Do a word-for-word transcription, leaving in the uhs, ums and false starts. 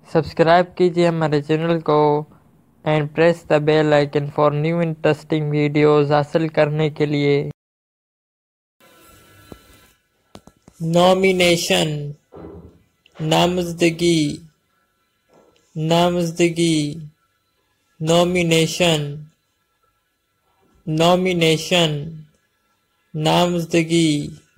Subscribe कीजिए हमारे channel को and press the bell icon for new interesting videos हासिल करने के लिए। नॉमिनेशन, नामजदगी, नामजदगी, नॉमिनेशन, नॉमिनेशन, नामजदगी।